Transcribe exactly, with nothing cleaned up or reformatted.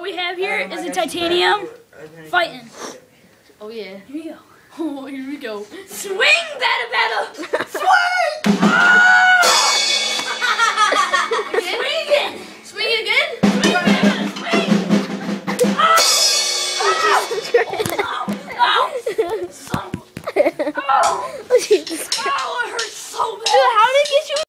we have here is a titanium fighting. Oh yeah. Here we go. Oh, here we go. Swing, bada bada. Swing.